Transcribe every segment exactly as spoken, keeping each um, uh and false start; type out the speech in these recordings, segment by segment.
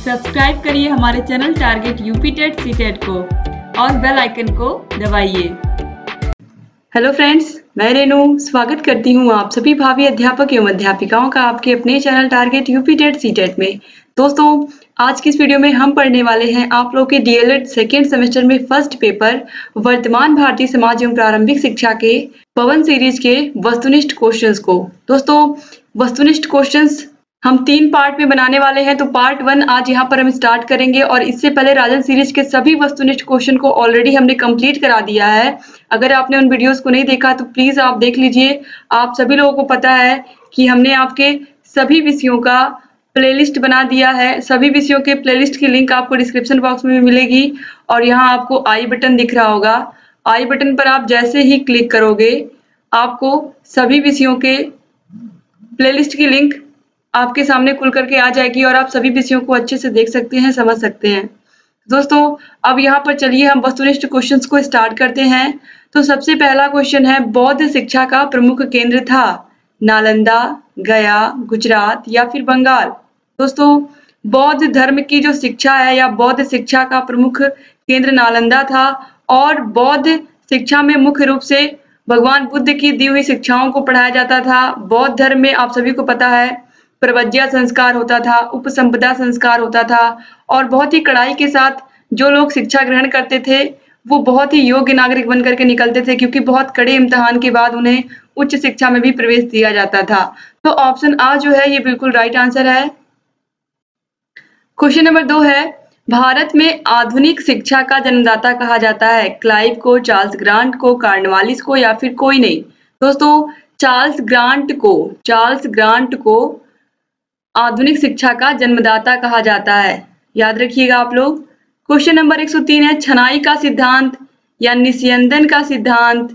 Subscribe करिए हमारे channel target UP TET C TET को और बेल आइकन को दबाइए। हेलो फ्रेंड्स, मैं रेनू स्वागत करती हूँ आप सभी भावी अध्यापक एवं अध्यापिकाओं का आपके अपने channel target UP TET C TET में। दोस्तों, आज की इस वीडियो में हम पढ़ने वाले हैं आप लोग के डीएलएड सेकेंड सेमेस्टर में फर्स्ट पेपर वर्तमान भारतीय समाज एवं प्रारंभिक शिक्षा के पवन सीरीज के वस्तुनिष्ठ क्वेश्चंस को। दोस्तों, वस्तुनिष्ठ क्वेश्चंस हम तीन पार्ट में बनाने वाले हैं, तो पार्ट वन आज यहाँ पर हम स्टार्ट करेंगे और इससे पहले राजन सीरीज के सभी वस्तुनिष्ठ क्वेश्चन को ऑलरेडी हमने कंप्लीट करा दिया है। अगर आपने उन वीडियोस को नहीं देखा तो प्लीज आप देख लीजिए। आप सभी लोगों को पता है कि हमने आपके सभी विषयों का प्लेलिस्ट बना दिया है। सभी विषयों के प्लेलिस्ट की लिंक आपको डिस्क्रिप्शन बॉक्स में मिलेगी और यहाँ आपको आई बटन दिख रहा होगा। आई बटन पर आप जैसे ही क्लिक करोगे आपको सभी विषयों के प्लेलिस्ट की लिंक आपके सामने खुल करके आ जाएगी और आप सभी विषयों को अच्छे से देख सकते हैं, समझ सकते हैं। दोस्तों, अब यहाँ पर चलिए हम वस्तुनिष्ठ क्वेश्चंस को स्टार्ट करते हैं। तो सबसे पहला क्वेश्चन है, बौद्ध शिक्षा का प्रमुख केंद्र था नालंदा, गया, गुजरात या फिर बंगाल। दोस्तों, बौद्ध धर्म की जो शिक्षा है या बौद्ध शिक्षा का प्रमुख केंद्र नालंदा था और बौद्ध शिक्षा में मुख्य रूप से भगवान बुद्ध की दी हुई शिक्षाओं को पढ़ाया जाता था। बौद्ध धर्म में आप सभी को पता है प्रवज्ञा संस्कार होता था, उपसंपदा संस्कार होता था और बहुत ही कड़ाई के साथ जो लोग शिक्षा ग्रहण करते थे वो बहुत ही योग्य नागरिक बन करके निकलते थे, क्योंकि बहुत कड़े इम्तिहान के बाद उन्हें उच्च शिक्षा में भी प्रवेश दिया जाता था। तो ऑप्शन आ जो है ये बिल्कुल राइट आंसर है। क्वेश्चन नंबर दो है, भारत में आधुनिक शिक्षा का जन्मदाता कहा जाता है क्लाइव को, चार्ल्स ग्रांट को, कार्नवालिस को या फिर कोई नहीं। दोस्तों, चार्ल्स ग्रांट को चार्ल्स ग्रांट को आधुनिक शिक्षा का जन्मदाता कहा जाता है, याद रखिएगा आप लोग। क्वेश्चन नंबर एक सौ तीन है, छनाई का सिद्धांत या निस्यंदन का सिद्धांत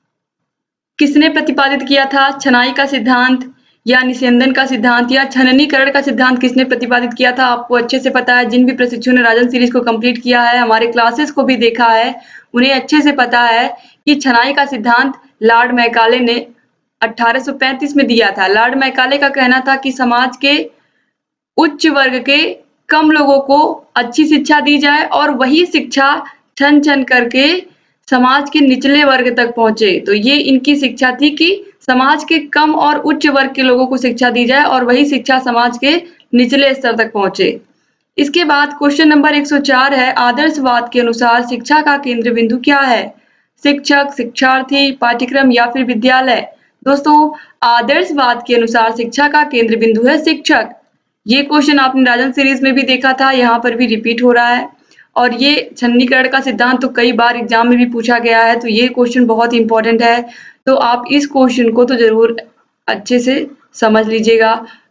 किसने प्रतिपादित किया था? छनाई का सिद्धांत या निस्यंदन का सिद्धांत या छननीकरण का सिद्धांत किसने प्रतिपादित किया था? आपको अच्छे से पता है, जिन भी प्रशिक्षु ने राजन सीरीज को कंप्लीट किया है, हमारे क्लासेस को भी देखा है, उन्हें अच्छे से पता है कि छनाई का सिद्धांत लॉर्ड मैकाले ने अठारह सौ पैंतीस में दिया था। लॉर्ड मैकाले का कहना था कि समाज के उच्च वर्ग के कम लोगों को अच्छी शिक्षा दी जाए और वही शिक्षा छन छन करके समाज के निचले वर्ग तक पहुंचे। तो ये इनकी शिक्षा थी कि समाज के कम और उच्च वर्ग के लोगों को शिक्षा दी जाए और वही शिक्षा समाज के निचले स्तर तक पहुंचे। इसके बाद क्वेश्चन नंबर एक सौ चार है, आदर्शवाद के अनुसार शिक्षा का केंद्र बिंदु क्या है? शिक्षक, शिक्षार्थी, पाठ्यक्रम या फिर विद्यालय? दोस्तों, आदर्शवाद के अनुसार शिक्षा का केंद्र बिंदु है शिक्षक। ये क्वेश्चन आपने राजन सीरीज में भी देखा था, यहाँ पर भी रिपीट हो रहा है और ये छन्नीकरण का सिद्धांत तो कई बार एग्जाम में भी पूछा गया है, तो ये क्वेश्चन बहुत इंपॉर्टेंट है। तो आप इस क्वेश्चन को तो जरूर अच्छे से समझ लीजिएगा।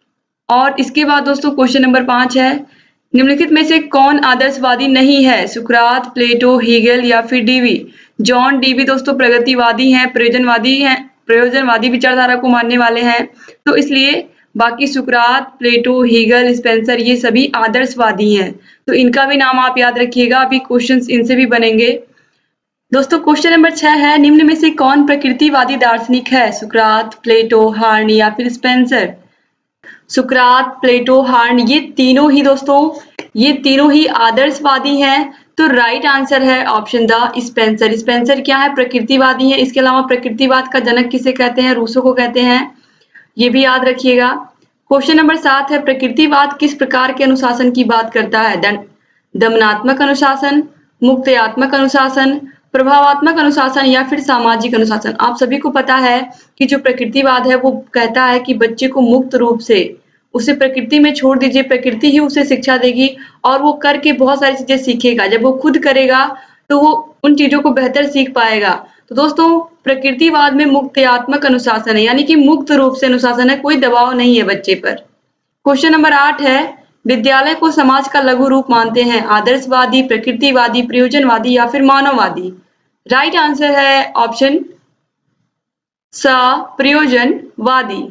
और इसके बाद दोस्तों क्वेश्चन नंबर पांच है, निम्नलिखित में से कौन आदर्शवादी नहीं है? सुकरात, प्लेटो, हीगल या फिर डीवी? जॉन डीवी दोस्तों प्रगतिवादी हैं, प्रयोजनवादी हैं, प्रयोजनवादी विचारधारा को मानने वाले हैं, तो इसलिए बाकी सुकरात, प्लेटो, हीगल, स्पेंसर ये सभी आदर्शवादी हैं। तो इनका भी नाम आप याद रखिएगा, अभी क्वेश्चंस इनसे भी बनेंगे। दोस्तों, क्वेश्चन नंबर छह है, निम्न में से कौन प्रकृतिवादी दार्शनिक है? सुकरात, प्लेटो, हार्न या फिर स्पेंसर? सुकरात, प्लेटो, हार्न ये तीनों ही दोस्तों ये तीनों ही आदर्शवादी हैं। तो राइट आंसर है ऑप्शन द स्पेंसर। स्पेंसर क्या है? प्रकृतिवादी है। इसके अलावा प्रकृतिवाद का जनक किसे कहते हैं? रूसो को कहते हैं, ये भी याद रखिएगा। क्वेश्चन नंबर सात है, प्रकृतिवाद किस प्रकार के अनुशासन की बात करता है? दमनात्मक अनुशासन, मुक्तयात्मक अनुशासन, प्रभावात्मक अनुशासन या फिर सामाजिक अनुशासन? आप सभी को पता है कि जो प्रकृतिवाद है वो कहता है कि बच्चे को मुक्त रूप से उसे प्रकृति में छोड़ दीजिए, प्रकृति ही उसे शिक्षा देगी और वो करके बहुत सारी चीजें सीखेगा। जब वो खुद करेगा तो वो उन चीजों को बेहतर सीख पाएगा। तो दोस्तों, प्रकृतिवाद में मुक्तयात्मक अनुशासन है, यानी कि मुक्त रूप से अनुशासन है, कोई दबाव नहीं है बच्चे पर। क्वेश्चन नंबर आठ है, विद्यालय को समाज का लघु रूप मानते हैं आदर्शवादी, प्रकृतिवादी, प्रयोजनवादी या फिर मानववादी? राइट आंसर है ऑप्शन स प्रयोजनवादी।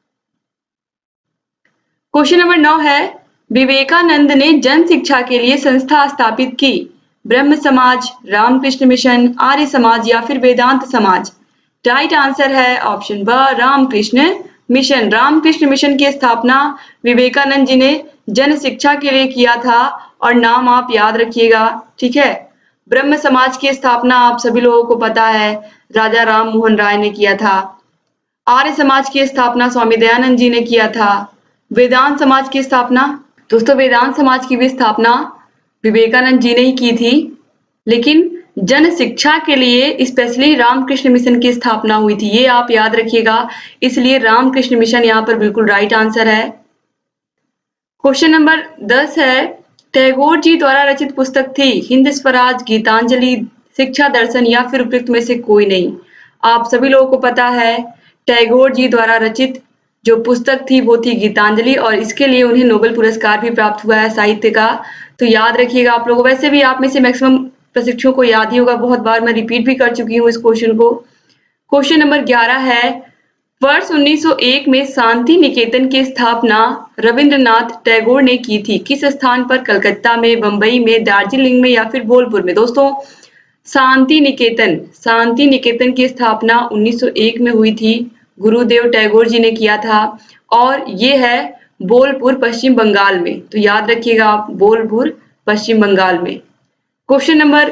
क्वेश्चन नंबर नौ है, विवेकानंद ने जन शिक्षा के लिए संस्था स्थापित की? ब्रह्म समाज, रामकृष्ण मिशन, आर्य समाज या फिर वेदांत समाज? राइट आंसर है ऑप्शन ब रामकृष्ण मिशन। रामकृष्ण मिशन की स्थापना विवेकानंद जी ने जन शिक्षा के लिए किया था और नाम आप याद रखिएगा, ठीक है। ब्रह्म समाज की स्थापना आप सभी लोगों को पता है, राजा राम मोहन राय ने किया था। आर्य समाज की स्थापना स्वामी दयानंद जी ने किया था। वेदांत समाज की स्थापना, दोस्तों वेदांत समाज की भी स्थापना विवेकानंद जी ने ही की थी, लेकिन जन शिक्षा के लिए स्पेशली रामकृष्ण मिशन की स्थापना हुई थी, ये आप याद रखिएगा। इसलिए रामकृष्ण मिशन यहाँ पर बिल्कुल राइट आंसर है। क्वेश्चन नंबर दस है, टैगोर जी द्वारा रचित पुस्तक थी हिंद स्वराज, गीतांजलि, शिक्षा दर्शन या फिर उपयुक्त में से कोई नहीं। आप सभी लोगों को पता है टैगोर जी द्वारा रचित जो पुस्तक थी वो थी गीतांजलि, और इसके लिए उन्हें नोबेल पुरस्कार भी प्राप्त हुआ है साहित्य का। तो याद रखिएगा आप लोगों, वैसे भी आप में से मैक्सिमम प्रशिक्षुओं को याद ही होगा, बहुत बार मैं रिपीट भी कर चुकी हूँ इस क्वेश्चन को। क्वेश्चन नंबर ग्यारह है, वर्ष उन्नीस सौ एक में शांति निकेतन की स्थापना रविंद्रनाथ टैगोर ने की थी, किस स्थान पर? कलकत्ता में, बंबई में, दार्जिलिंग में या फिर बोलपुर में। दोस्तों शांति निकेतन शांति निकेतन की स्थापना उन्नीस सौ एक में हुई थी, गुरुदेव टैगोर जी ने किया था, और ये है बोलपुर पश्चिम बंगाल में। तो याद रखिएगा आप, बोलपुर पश्चिम बंगाल में। क्वेश्चन नंबर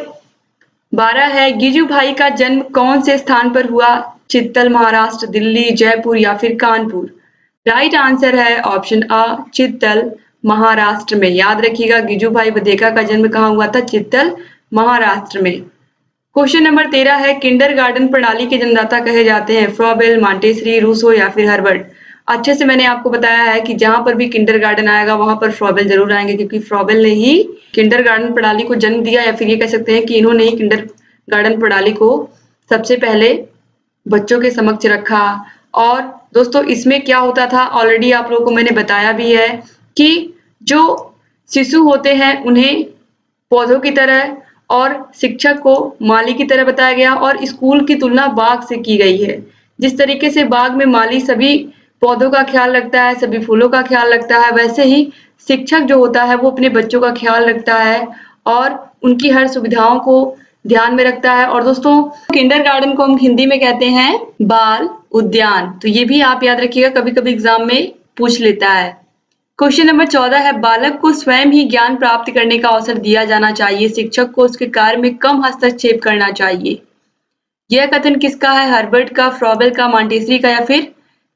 बारह है, गिजू भाई का जन्म कौन से स्थान पर हुआ? चित्तल महाराष्ट्र, दिल्ली, जयपुर या फिर कानपुर। राइट आंसर है ऑप्शन अ, चित्तल महाराष्ट्र में। याद रखिएगा गिजू भाई बधेका का जन्म कहाँ हुआ था? चित्तल महाराष्ट्र में। क्वेश्चन नंबर तेरह है, किंडरगार्टन प्रणाली के जन्मदाता कहे जाते हैं फ्रॉबेल, मॉन्टेसरी, रूसो या फिर हर्बर्ट। अच्छे से मैंने आपको बताया है कि जहां पर भी किंडरगार्टन आएगा वहां पर फ्रॉबेल जरूर आएंगे, क्योंकि फ्रॉबेल ने ही किंडरगार्टन प्रणाली को जन्म दिया, या फिर ये कह सकते हैं कि इन्होंने ही किंडरगार्टन प्रणाली को सबसे पहले बच्चों के समक्ष रखा। और दोस्तों इसमें क्या होता था, ऑलरेडी आप लोगों को मैंने बताया भी है कि जो शिशु होते हैं उन्हें पौधों की तरह और शिक्षक को माली की तरह बताया गया, और स्कूल की तुलना बाग से की गई है। जिस तरीके से बाग में माली सभी पौधों का ख्याल रखता है, सभी फूलों का ख्याल रखता है, वैसे ही शिक्षक जो होता है वो अपने बच्चों का ख्याल रखता है और उनकी हर सुविधाओं को ध्यान में रखता है। और दोस्तों किंडरगार्टन को हम हिंदी में कहते हैं बाल उद्यान। तो ये भी आप याद रखिएगा, कभी कभी एग्जाम में पूछ लेता है। क्वेश्चन नंबर चौदह है, बालक को स्वयं ही ज्ञान प्राप्त करने का अवसर दिया जाना चाहिए, शिक्षक को उसके कार्य में कम हस्तक्षेप करना चाहिए। यह कथन किसका है? हर्बर्ट का, फ्रॉबेल का, मॉन्टेसरी का या फिर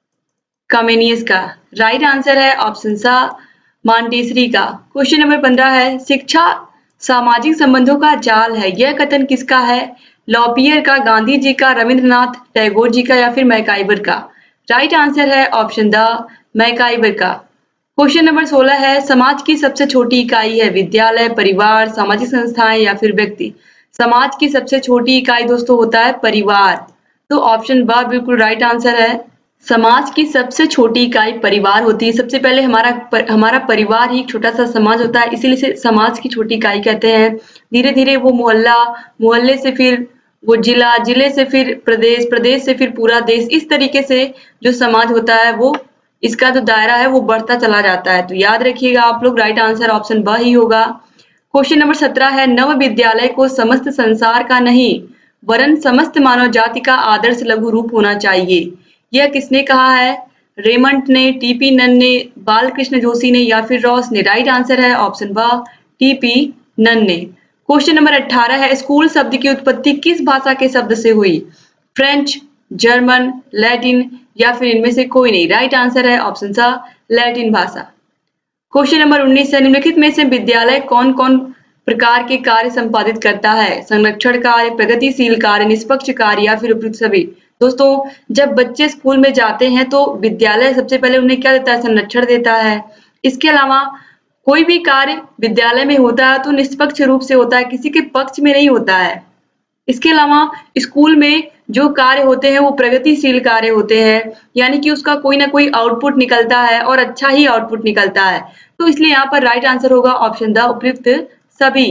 कमेनियस का। राइट आंसर है ऑप्शन सा, मॉन्टेसरी का। क्वेश्चन नंबर पंद्रह है, शिक्षा सामाजिक संबंधों का जाल है, यह कथन किसका है? लॉपियर का, गांधी जी का, रविंद्रनाथ टैगोर जी का या फिर मैकाइवर का। राइट आंसर है ऑप्शन द मैकाइवर का। क्वेश्चन नंबर सोलह है, समाज की सबसे छोटी इकाई है विद्यालय, परिवार, सामाजिक संस्थाएं या फिर व्यक्ति। समाज की सबसे छोटी इकाई दोस्तों होता है परिवार। तो ऑप्शन बा बिल्कुल राइट आंसर है। समाज की सबसे छोटी इकाई परिवार होती है। सबसे पहले हमारा पर, हमारा परिवार ही एक छोटा सा समाज होता है, इसीलिए इसे समाज की छोटी इकाई कहते हैं। धीरे धीरे वो मोहल्ला, मोहल्ले से फिर वो जिला, जिले से फिर प्रदेश, प्रदेश से फिर पूरा देश, इस तरीके से जो समाज होता है वो इसका जो दायरा है वो बढ़ता चला जाता है। तो याद रखिएगा आप लोग, राइट आंसर ऑप्शन ब ही होगा। क्वेश्चन नंबर सत्रह है, नव विद्यालय को समस्त संसार का नहीं वरन समस्त मानव जाति का आदर्श लघु रूप होना चाहिए। यह किसने कहा है? रेमंड ने, टीपी नन ने, बालकृष्ण जोशी ने या फिर रॉस ने। राइट आंसर है ऑप्शन ब टीपी नन ने। क्वेश्चन नंबर अठारह है, स्कूल शब्द की उत्पत्ति किस भाषा के शब्द से हुई? फ्रेंच, जर्मन, लैटिन या फिर इनमें से कोई नहीं। राइट आंसर है ऑप्शन सा लैटिन भाषा। क्वेश्चन नंबर उन्नीस है, निम्नलिखित में से विद्यालय कौन कौन प्रकार के कार्य संपादित करता है? संरक्षण कार्य, प्रगतिशील कार्य, निष्पक्ष कार्य या फिर उपयुक्त सभी। दोस्तों जब बच्चे स्कूल में जाते हैं तो विद्यालय सबसे पहले उन्हें क्या देता है? संरक्षण देता है। इसके अलावा कोई भी कार्य विद्यालय में होता है तो निष्पक्ष रूप से होता है, किसी के पक्ष में नहीं होता है। इसके अलावा स्कूल में जो कार्य होते हैं वो प्रगतिशील कार्य होते हैं, यानी कि उसका कोई ना कोई आउटपुट निकलता है और अच्छा ही आउटपुट निकलता है। तो इसलिए यहाँ पर राइट आंसर होगा ऑप्शन द उपयुक्त सभी।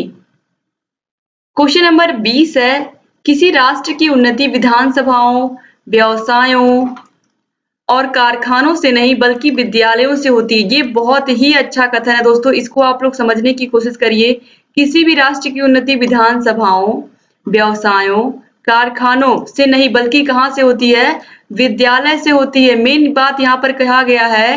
क्वेश्चन नंबर बीस है, किसी राष्ट्र की उन्नति विधानसभाओं, व्यवसायों और कारखानों से नहीं बल्कि विद्यालयों से होती है। ये बहुत ही अच्छा कथन है दोस्तों, इसको आप लोग समझने की कोशिश करिए। किसी भी राष्ट्र की उन्नति विधानसभाओं, व्यवसायों, कारखानों से नहीं बल्कि कहाँ से होती है? विद्यालय से होती है। मेन बात यहाँ पर कहा गया है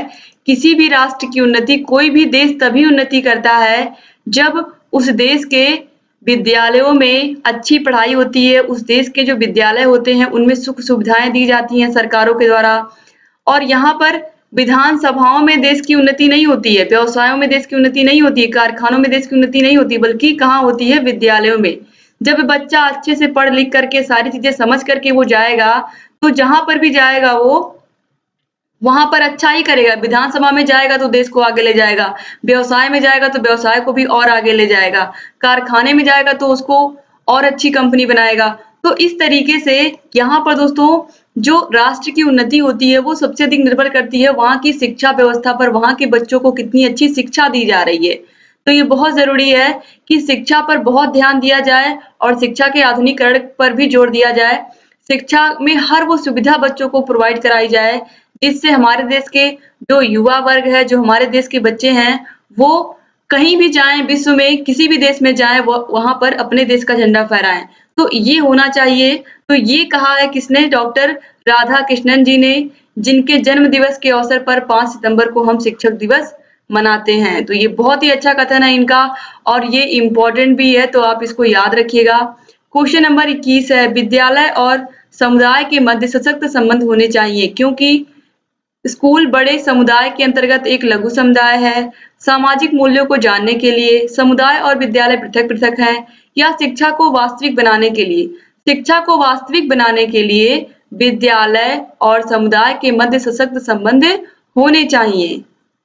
किसी भी राष्ट्र की उन्नति, कोई भी देश तभी उन्नति करता है जब उस देश के विद्यालयों में अच्छी पढ़ाई होती है, उस देश के जो विद्यालय होते हैं उनमें सुख सुविधाएं दी जाती हैं सरकारों के द्वारा। और यहाँ पर विधानसभाओं में देश की उन्नति नहीं होती है, व्यवसायों में देश की उन्नति नहीं होती है, कारखानों में देश की उन्नति नहीं होती, बल्कि कहाँ होती है? विद्यालयों में। जब बच्चा अच्छे से पढ़ लिख करके सारी चीजें समझ करके वो जाएगा, तो जहां पर भी जाएगा वो वहां पर अच्छा ही करेगा। विधानसभा में जाएगा तो देश को आगे ले जाएगा, व्यवसाय में जाएगा तो व्यवसाय को भी और आगे ले जाएगा, कारखाने में जाएगा तो उसको और अच्छी कंपनी बनाएगा। तो इस तरीके से यहाँ पर दोस्तों जो राष्ट्र की उन्नति होती है वो सबसे अधिक निर्भर करती है वहाँ की शिक्षा व्यवस्था पर, वहाँ के बच्चों को कितनी अच्छी शिक्षा दी जा रही है। तो ये बहुत जरूरी है कि शिक्षा पर बहुत ध्यान दिया जाए और शिक्षा के आधुनिकीकरण पर भी जोर दिया जाए। शिक्षा में हर वो सुविधा बच्चों को प्रोवाइड कराई जाए जिससे हमारे देश के जो युवा वर्ग है, जो हमारे देश के बच्चे हैं, वो कहीं भी जाएं, विश्व में किसी भी देश में जाएं, वो वहां पर अपने देश का झंडा फहराएं। तो ये होना चाहिए। तो ये कहा है किसने? डॉक्टर राधा कृष्णन जी ने, जिनके जन्म दिवस के अवसर पर पाँच सितंबर को हम शिक्षक दिवस मनाते हैं। तो ये बहुत ही अच्छा कथन है इनका और ये इम्पोर्टेंट भी है, तो आप इसको याद रखिएगा। क्वेश्चन नंबर इक्कीस है, विद्यालय और समुदाय के मध्य सशक्त संबंध होने चाहिए क्योंकि स्कूल बड़े समुदाय के अंतर्गत एक लघु समुदाय है। सामाजिक मूल्यों को जानने के लिए समुदाय और विद्यालय पृथक पृथक हैं, या शिक्षा को वास्तविक बनाने के लिए? शिक्षा को वास्तविक बनाने के लिए विद्यालय और समुदाय के मध्य सशक्त संबंध होने चाहिए।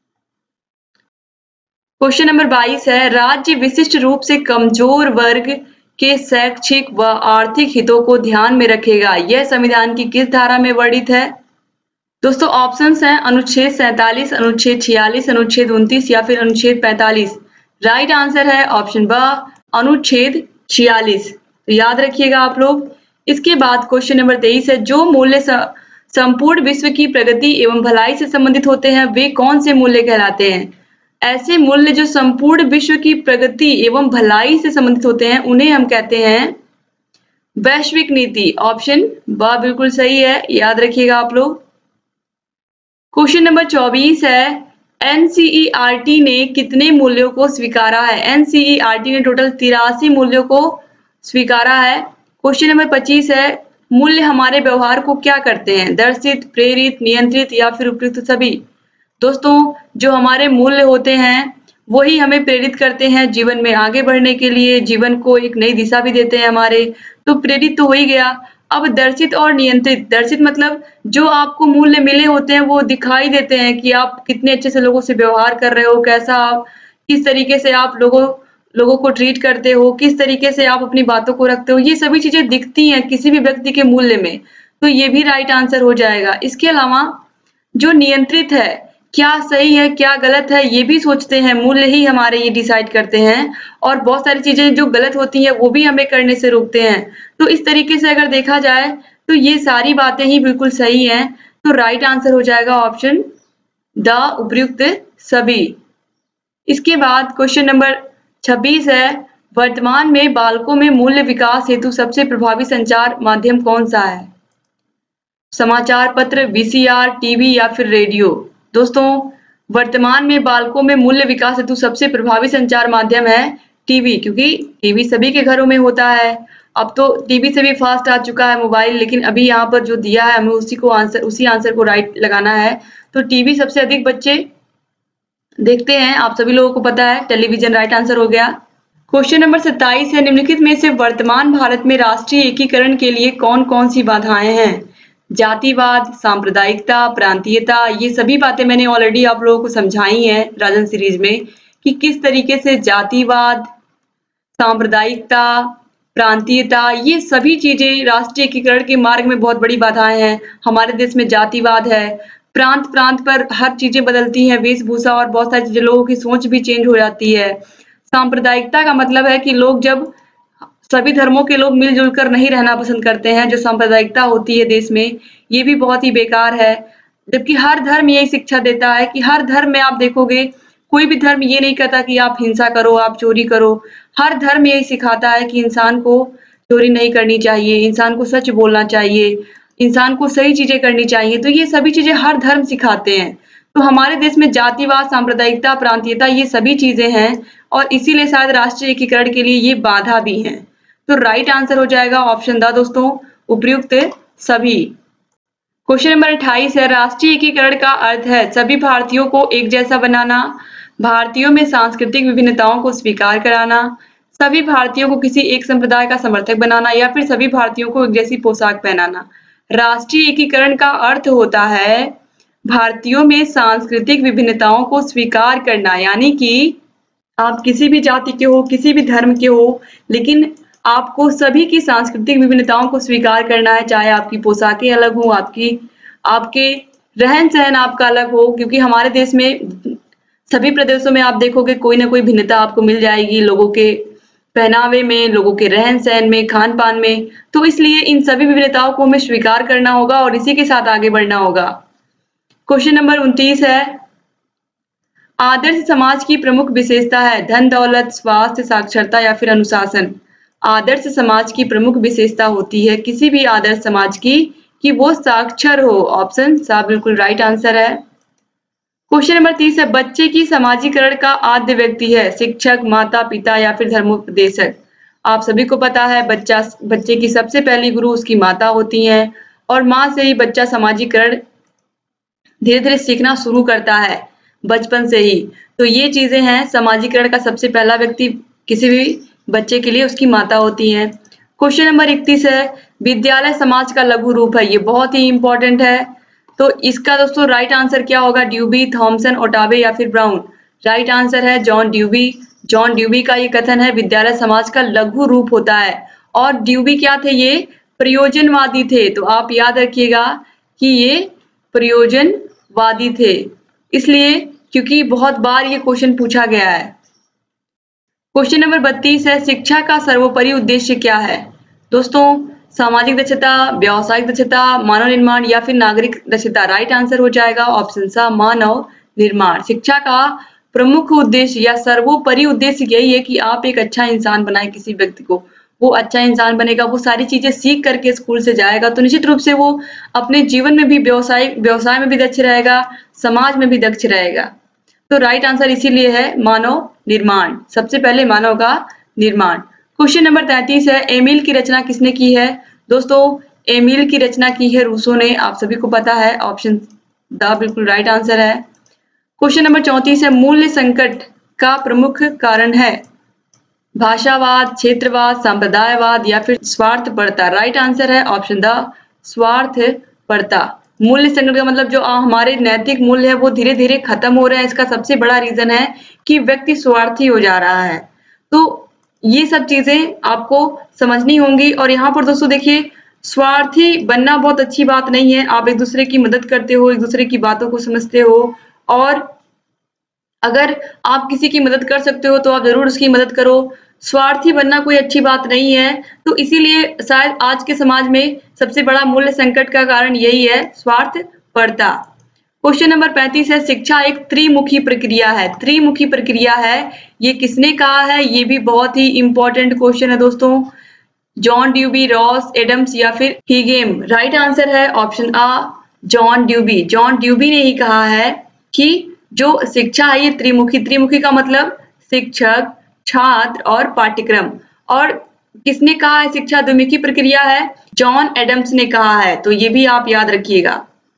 क्वेश्चन नंबर बाईस है, राज्य विशिष्ट रूप से कमजोर वर्ग के शैक्षिक व आर्थिक हितों को ध्यान में रखेगा। यह संविधान की किस धारा में वर्णित है? दोस्तों ऑप्शंस हैं अनुच्छेद सैंतालीस, अनुच्छेद छियालीस, अनुच्छेद उनतीस या फिर अनुच्छेद पैंतालीस। राइट आंसर है ऑप्शन ब, अनुच्छेद छियालीस। तो याद रखिएगा आप लोग। इसके बाद क्वेश्चन नंबर तेईस है, जो मूल्य संपूर्ण विश्व की प्रगति एवं भलाई से संबंधित होते हैं वे कौन से मूल्य कहलाते हैं? ऐसे मूल्य जो संपूर्ण विश्व की प्रगति एवं भलाई से संबंधित होते हैं उन्हें हम कहते हैं वैश्विक नीति। ऑप्शन ब बिल्कुल सही है, याद रखिएगा आप लोग। क्वेश्चन नंबर चौबीस है, एनसीईआरटी ने कितने मूल्यों को स्वीकारा है? एनसीईआरटी ने टोटल तिरासी मूल्यों को स्वीकारा है। क्वेश्चन नंबर पच्चीस है, मूल्य हमारे व्यवहार को क्या करते हैं? दर्शित, प्रेरित, नियंत्रित या फिर उपयुक्त सभी? दोस्तों जो हमारे मूल्य होते हैं वही हमें प्रेरित करते हैं जीवन में आगे बढ़ने के लिए, जीवन को एक नई दिशा भी देते हैं हमारे। तो प्रेरित तो हो ही गया। अब दर्शित और नियंत्रित। दर्शित मतलब जो आपको मूल्य मिले होते हैं वो दिखाई देते हैं कि आप कितने अच्छे से लोगों से व्यवहार कर रहे हो, कैसा आप किस तरीके से आप लोगों लोगों को ट्रीट करते हो, किस तरीके से आप अपनी बातों को रखते हो, ये सभी चीजें दिखती हैं किसी भी व्यक्ति के मूल्य में। तो ये भी राइट आंसर हो जाएगा। इसके अलावा जो नियंत्रित है, क्या सही है क्या गलत है ये भी सोचते हैं, मूल्य ही हमारे ये डिसाइड करते हैं। और बहुत सारी चीजें जो गलत होती हैं वो भी हमें करने से रोकते हैं। तो इस तरीके से अगर देखा जाए तो ये सारी बातें ही बिल्कुल सही हैं। तो राइट आंसर हो जाएगा ऑप्शन द, उपयुक्त सभी। इसके बाद क्वेश्चन नंबर छब्बीस है, वर्तमान में बालकों में मूल्य विकास हेतु सबसे प्रभावी संचार माध्यम कौन सा है? समाचार पत्र, वीसीआर, टीवी या फिर रेडियो? दोस्तों वर्तमान में बालकों में मूल्य विकास हेतु सबसे प्रभावी संचार माध्यम है टीवी, क्योंकि टीवी सभी के घरों में होता है। अब तो टीवी से भी फास्ट आ चुका है मोबाइल, लेकिन अभी यहाँ पर जो दिया है हमें उसी को आंसर उसी आंसर को राइट लगाना है। तो टीवी सबसे अधिक बच्चे देखते हैं, आप सभी लोगों को पता है, टेलीविजन राइट आंसर हो गया। क्वेश्चन नंबर सत्ताईस है, निम्नलिखित में से वर्तमान भारत में राष्ट्रीय एकीकरण के लिए कौन कौन सी बाधाएं हैं? जातिवाद, सांप्रदायिकता, प्रांतीयता, ये सभी बातें मैंने ऑलरेडी आप लोगों को समझाई हैं राजन सीरीज में कि किस तरीके से जातिवाद, सांप्रदायिकता, प्रांतीयता, ये सभी चीजें राष्ट्रीय एकीकरण के मार्ग में बहुत बड़ी बाधाएं हैं। हमारे देश में जातिवाद है, प्रांत प्रांत पर हर चीजें बदलती हैं, वेशभूषा और बहुत सारी चीजें, लोगों की सोच भी चेंज हो जाती है। सांप्रदायिकता का मतलब है कि लोग जब सभी धर्मों के लोग मिलजुल कर नहीं रहना पसंद करते हैं, जो सांप्रदायिकता होती है देश में, ये भी बहुत ही बेकार है। जबकि हर धर्म यही शिक्षा देता है कि हर धर्म में आप देखोगे कोई भी धर्म ये नहीं कहता कि आप हिंसा करो, आप चोरी करो। हर धर्म यही सिखाता है कि इंसान को चोरी नहीं करनी चाहिए, इंसान को सच बोलना चाहिए, इंसान को सही चीजें करनी चाहिए। तो ये सभी चीजें हर धर्म सिखाते हैं। तो हमारे देश में जातिवाद, सांप्रदायिकता, प्रांतीयता ये सभी चीजें हैं और इसीलिए शायद राष्ट्रीय एकीकरण के लिए ये बाधा भी हैं। तो राइट आंसर हो जाएगा ऑप्शन द दोस्तों, उपयुक्त सभी। क्वेश्चन नंबर अट्ठाईस है, राष्ट्रीय एकीकरण का अर्थ है सभी भारतीयों को एक जैसा बनाना, भारतीयों में सांस्कृतिक विभिन्नताओं को स्वीकार कराना, सभी भारतीयों को किसी एक संप्रदाय का समर्थक बनाना या फिर सभी भारतीयों को एक जैसी पोशाक पहनाना। राष्ट्रीय एकीकरण का अर्थ होता है भारतीयों में सांस्कृतिक विभिन्नताओं को स्वीकार करना, यानी कि आप किसी भी जाति के हो, किसी भी धर्म के हो, लेकिन आपको सभी की सांस्कृतिक विभिन्नताओं को स्वीकार करना है, चाहे आपकी पोशाकें अलग हो, आपकी आपके रहन सहन आपका अलग हो, क्योंकि हमारे देश में सभी प्रदेशों में आप देखोगे कोई ना कोई भिन्नता आपको मिल जाएगी, लोगों के पहनावे में, लोगों के रहन सहन में, खान पान में। तो इसलिए इन सभी विभिन्नताओं को हमें स्वीकार करना होगा और इसी के साथ आगे बढ़ना होगा। क्वेश्चन नंबर उनतीस है, आदर्श समाज की प्रमुख विशेषता है धन दौलत, स्वास्थ्य, साक्षरता या फिर अनुशासन। आदर्श समाज की प्रमुख विशेषता होती है किसी भी आदर्श समाज की कि वो साक्षर हो। ऑप्शन सा बिल्कुल राइट आंसर है। क्वेश्चन नंबर तीस है, बच्चे की समाजीकरण का आद्य व्यक्ति है शिक्षक, माता पिता या फिर धर्मोपदेशक। आप सभी को पता है बच्चा बच्चे की सबसे पहली गुरु उसकी माता होती हैं और माँ से ही बच्चा समाजीकरण धीरे धीरे सीखना शुरू करता है बचपन से ही। तो ये चीजें हैं, समाजीकरण का सबसे पहला व्यक्ति किसी भी बच्चे के लिए उसकी माता होती है। क्वेश्चन नंबर इकतीस है, विद्यालय समाज का लघु रूप है, ये बहुत ही इंपॉर्टेंट है। तो इसका दोस्तों राइट आंसर क्या होगा, ड्यूबी, थॉमसन, ओटावे या फिर ब्राउन। राइट आंसर है जॉन ड्यूबी। जॉन ड्यूबी का ये कथन है विद्यालय समाज का लघु रूप होता है। और ड्यूबी क्या थे, ये प्रयोजनवादी थे। तो आप याद रखिएगा कि ये प्रयोजनवादी थे, इसलिए क्योंकि बहुत बार ये क्वेश्चन पूछा गया है। क्वेश्चन नंबर बत्तीस है, शिक्षा का सर्वोपरि उद्देश्य क्या है। दोस्तों सामाजिक दक्षता, व्यावसायिक दक्षता, मानव निर्माण या फिर नागरिक दक्षता। राइट आंसर हो जाएगा ऑप्शन सा मानव निर्माण। शिक्षा का प्रमुख उद्देश्य या सर्वोपरि उद्देश्य यही है कि आप एक अच्छा इंसान बनाए, किसी व्यक्ति को वो अच्छा इंसान बनेगा, वो सारी चीजें सीख करके स्कूल से जाएगा तो निश्चित रूप से वो अपने जीवन में भी व्यवसाय व्यवसाय में भी दक्ष रहेगा, समाज में भी दक्ष रहेगा। तो राइट आंसर इसीलिए है मानव निर्माण, सबसे पहले मानव का निर्माण। क्वेश्चन नंबर तैंतीस है, एमिल की रचना किसने की है। दोस्तों एमिल की रचना की है रूसो ने, आप सभी को पता है, ऑप्शन द बिल्कुल राइट आंसर है। क्वेश्चन नंबर चौंतीस है, मूल्य संकट का प्रमुख कारण है भाषावाद, क्षेत्रवाद, सांप्रदायवाद या फिर स्वार्थपरता। राइट आंसर है ऑप्शन द स्वार्थपरता। मूल्य संकट का मतलब जो हमारे नैतिक मूल्य है वो धीरे धीरे खत्म हो रहे हैं, इसका सबसे बड़ा रीजन है कि व्यक्ति स्वार्थी हो जा रहा है। तो ये सब चीजें आपको समझनी होंगी। और यहाँ पर दोस्तों देखिए, स्वार्थी बनना बहुत अच्छी बात नहीं है। आप एक दूसरे की मदद करते हो, एक दूसरे की बातों को समझते हो, और अगर आप किसी की मदद कर सकते हो तो आप जरूर उसकी मदद करो। स्वार्थी बनना कोई अच्छी बात नहीं है। तो इसीलिए शायद आज के समाज में सबसे बड़ा मूल्य संकट का कारण यही है, स्वार्थपरता। क्वेश्चन नंबर पैंतीस है, शिक्षा एक त्रिमुखी प्रक्रिया है। त्रिमुखी प्रक्रिया है, ये किसने कहा है, ये भी बहुत ही इंपॉर्टेंट क्वेश्चन है दोस्तों। जॉन ड्यूबी, रॉस, एडम्स या फिर हीगेम। राइट आंसर है ऑप्शन आ जॉन ड्यूबी। जॉन ड्यूबी ने ही कहा है कि जो शिक्षा है ये त्रिमुखी, त्रिमुखी का मतलब शिक्षक, छात्र और पाठ्यक्रम। और किसने कहा है शिक्षा द्विमुखी प्रक्रिया है, जॉन एडम्स ने कहा है। तो ये भी आप याद रखिएगा।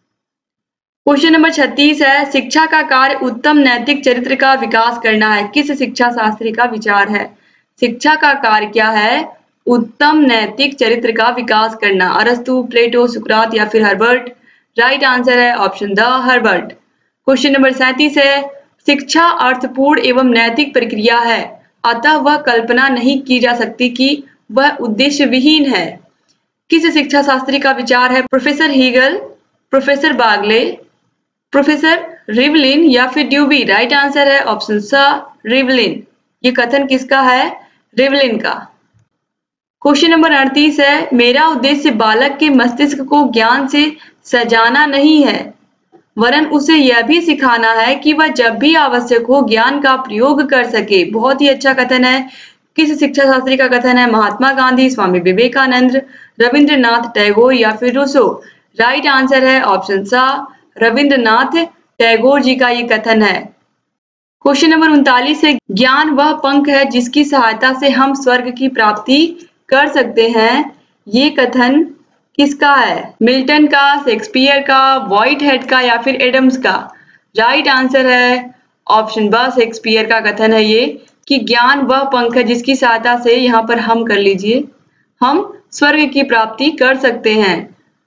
क्वेश्चन नंबर छत्तीस है, शिक्षा का कार्य उत्तम नैतिक चरित्र का विकास करना है, किस शिक्षा शास्त्री का विचार है। शिक्षा का कार्य क्या है, उत्तम नैतिक चरित्र का विकास करना। अरस्तु, प्लेटो, सुकरात या फिर हर्बर्ट। राइट आंसर है ऑप्शन द हर्बर्ट। क्वेश्चन नंबर सैंतीस है, शिक्षा अर्थपूर्ण एवं नैतिक प्रक्रिया है, अतः वह कल्पना नहीं की जा सकती कि वह उद्देश्य विहीन है। किस शिक्षा शास्त्री का विचार है, professor Hegel, professor Bagley, professor Rivlin या फिर ड्यूबी। राइट आंसर है ऑप्शन स रिवलिन। ये कथन किसका है, रिवलिन का। क्वेश्चन नंबर अड़तीस है, मेरा उद्देश्य बालक के मस्तिष्क को ज्ञान से सजाना नहीं है, वरन उसे यह भी सिखाना है कि वह जब भी आवश्यक हो ज्ञान का प्रयोग कर सके। बहुत ही अच्छा कथन है। किस शिक्षा शास्त्री का कथन है, महात्मा गांधी, स्वामी विवेकानंद, रविंद्रनाथ टैगोर या फिर रूसो। राइट आंसर है ऑप्शन सा रविंद्रनाथ टैगोर जी का ये कथन है। क्वेश्चन नंबर उनतालीस है, ज्ञान वह पंख है जिसकी सहायता से हम स्वर्ग की प्राप्ति कर सकते हैं। ये कथन किसका है? मिल्टन का, शेक्सपियर का, व्हाइटहेड का या फिर एडम्स का? राइट आंसर है ऑप्शन ब, शेक्सपियर का कथन है ये कि ज्ञान वह पंख है जिसकी सहायता से, यहाँ पर हम कर लीजिए, हम स्वर्ग की प्राप्ति कर सकते हैं।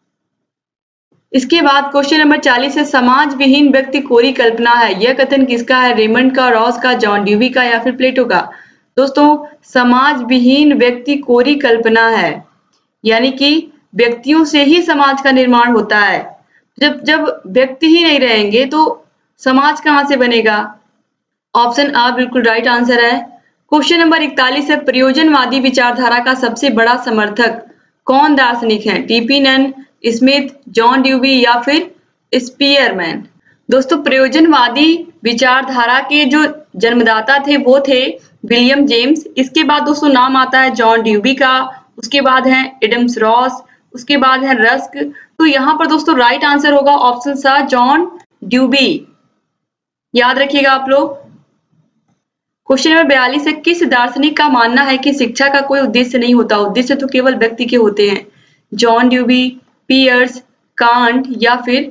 इसके बाद क्वेश्चन नंबर चालीस है, समाज विहीन व्यक्ति कोरी कल्पना है। यह कथन किसका है? रेमंड का, रॉस का, जॉन ड्यूवी का या फिर प्लेटो का? दोस्तों, समाज विहीन व्यक्ति कोरी कल्पना है, यानी कि व्यक्तियों से ही समाज का निर्माण होता है। जब जब व्यक्ति ही नहीं रहेंगे तो समाज कहाँ से बनेगा? ऑप्शन आ बिल्कुल राइट आंसर है। क्वेश्चन नंबर इकतालीस है, प्रयोजनवादी विचारधारा का सबसे बड़ा समर्थक कौन दार्शनिक है? TP Nunn, Smith, John Dewey या फिर स्पीयरमैन? दोस्तों, प्रयोजनवादी विचारधारा के जो जन्मदाता थे वो थे विलियम जेम्स। इसके बाद दोस्तों नाम आता है जॉन ड्यूवी का, उसके बाद है एडम्स रॉस, उसके बाद है रस्क। तो यहाँ पर दोस्तों राइट आंसर होगा ऑप्शन सा, जॉन ड्यूवी। याद रखिएगा आप लोग। क्वेश्चन नंबर बयालीस है, किस दार्शनिक का मानना है कि शिक्षा का कोई उद्देश्य नहीं होता? उद्देश्य तो केवल व्यक्ति के होते हैं। जॉन ड्यूवी, पियर्स, कांट या फिर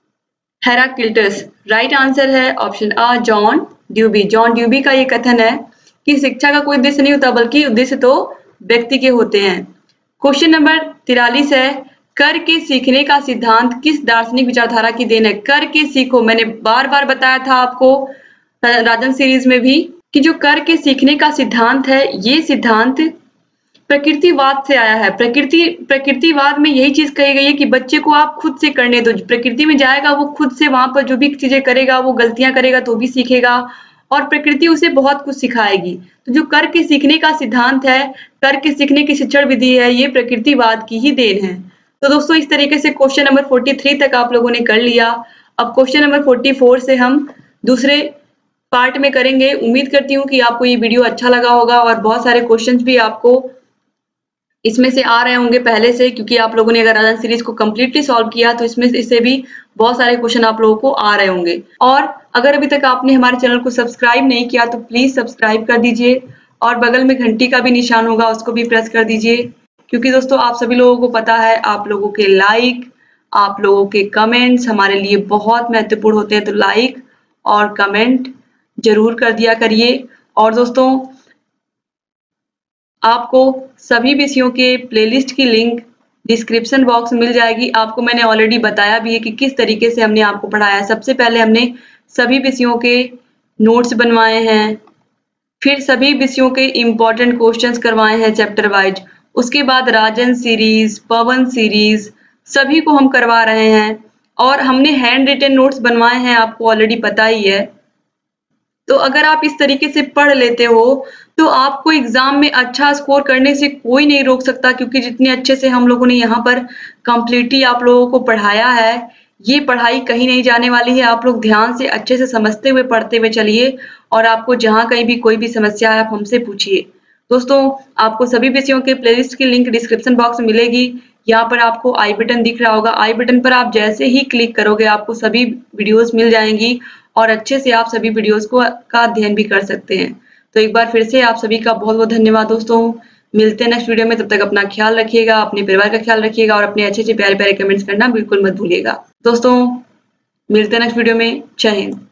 हेराक्लिटस? राइट आंसर है ऑप्शन अ, जॉन ड्यूवी। जॉन ड्यूवी का ये कथन है कि शिक्षा का कोई उद्देश्य नहीं होता बल्कि उद्देश्य तो व्यक्ति के होते हैं। क्वेश्चन नंबर तिरालीस है, कर के सीखने का सिद्धांत किस दार्शनिक विचारधारा की देन है? कर के सीखो, मैंने बार बार बताया था आपको राजन सीरीज में भी कि जो कर के सीखने का सिद्धांत है, ये सिद्धांत प्रकृतिवाद से आया है। प्रकृति प्रकृतिवाद में यही चीज कही गई है कि बच्चे को आप खुद से करने दो, प्रकृति में जाएगा वो खुद से वहां पर जो भी चीजें करेगा, वो गलतियां करेगा तो भी सीखेगा और प्रकृति उसे बहुत कुछ सिखाएगी। तो जो कर के सीखने का सिद्धांत है, कर के सीखने की शिक्षण विधि है, ये प्रकृतिवाद की ही देन है। तो दोस्तों इस तरीके से क्वेश्चन नंबर तैंतालीस तक आप लोगों ने कर लिया। अब क्वेश्चन नंबर चौवालीस से हम दूसरे पार्ट में करेंगे। उम्मीद करती हूँ कि आपको ये वीडियो अच्छा लगा होगा और बहुत सारे क्वेश्चंस भी आपको इसमें से आ रहे होंगे पहले से, क्योंकि आप लोगों ने अगर राजन सीरीज को कम्प्लीटली सॉल्व किया तो इसमें इससे भी बहुत सारे क्वेश्चन आप लोगों को आ रहे होंगे। और अगर अभी तक आपने हमारे चैनल को सब्सक्राइब नहीं किया तो प्लीज सब्सक्राइब कर दीजिए और बगल में घंटी का भी निशान होगा, उसको भी प्रेस कर दीजिए, क्योंकि दोस्तों आप सभी लोगों को पता है आप लोगों के लाइक, आप लोगों के कमेंट्स हमारे लिए बहुत महत्वपूर्ण होते हैं। तो लाइक और कमेंट जरूर कर दिया करिए। और दोस्तों आपको सभी विषयों के प्लेलिस्ट की लिंक डिस्क्रिप्शन बॉक्स में मिल जाएगी। आपको मैंने ऑलरेडी बताया भी है कि किस तरीके से हमने आपको पढ़ाया है। सबसे पहले हमने सभी विषयों के नोट्स बनवाए हैं, फिर सभी विषयों के इम्पोर्टेंट क्वेश्चंस करवाए हैं चैप्टर वाइज, उसके बाद राजन सीरीज, पवन सीरीज सभी को हम करवा रहे हैं और हमने हैंड रिटन नोट्स बनवाए हैं, आपको ऑलरेडी पता ही है। तो अगर आप इस तरीके से पढ़ लेते हो तो आपको एग्जाम में अच्छा स्कोर करने से कोई नहीं रोक सकता, क्योंकि जितने अच्छे से हम लोगों ने यहाँ पर कंप्लीटली आप लोगों को पढ़ाया है, ये पढ़ाई कहीं नहीं जाने वाली है। आप लोग ध्यान से अच्छे से समझते हुए पढ़ते हुए चलिए और आपको जहाँ कहीं भी कोई भी समस्या है आप हमसे पूछिए। दोस्तों आपको सभी विषयों के प्लेलिस्ट की लिंक डिस्क्रिप्शन बॉक्स में मिलेगी। यहाँ पर आपको आई बटन दिख रहा होगा, आई बटन पर आप जैसे ही क्लिक करोगे आपको सभी वीडियोस मिल जाएंगी और अच्छे से आप सभी वीडियोस को का अध्ययन भी कर सकते हैं। तो एक बार फिर से आप सभी का बहुत बहुत धन्यवाद दोस्तों। मिलते हैं नेक्स्ट वीडियो में, तब तक अपना ख्याल रखिएगा, अपने परिवार का ख्याल रखिएगा और अपने अच्छे अच्छे प्यारे प्यारे कमेंट्स करना बिल्कुल मत भूलिएगा। दोस्तों मिलते हैं नेक्स्ट वीडियो में। जय हिंद।